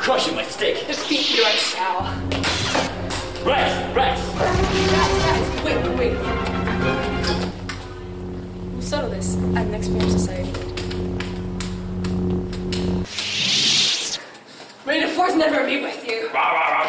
crush you with my stick. Defeat you I shall. Rex! Rex! Guys, wait. We'll settle this at next Film Society. May the Force never be with you.